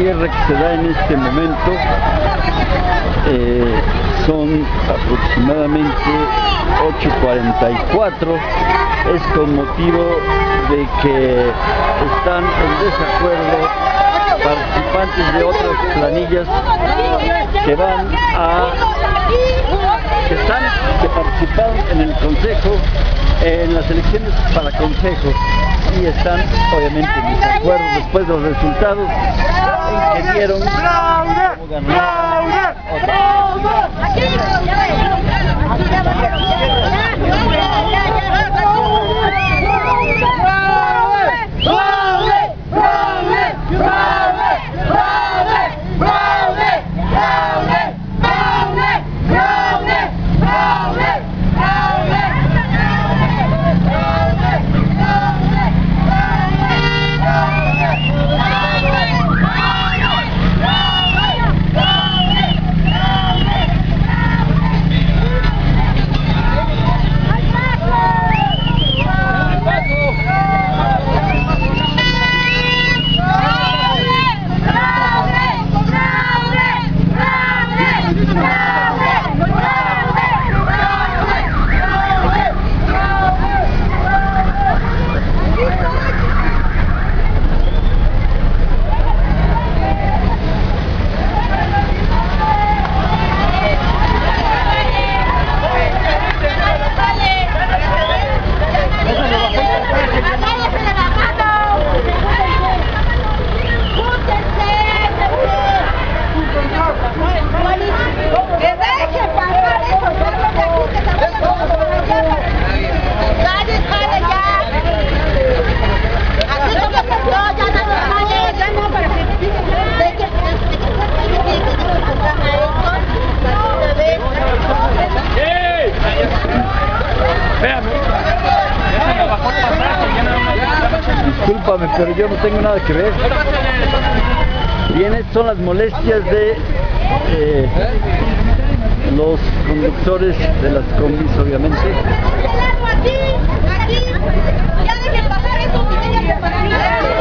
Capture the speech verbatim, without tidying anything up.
cierre que se da en este momento eh, son aproximadamente ocho cuarenta y cuatro. Es con motivo de que están en desacuerdo participantes de otras planillas que van a que están que participaron en el consejo, en las elecciones para consejo, y están obviamente en desacuerdo después de los resultados en que vieron cómo ganó otra. Discúlpame, pero yo no tengo nada que ver. Bien, estas son las molestias de eh, los conductores de las combis, obviamente.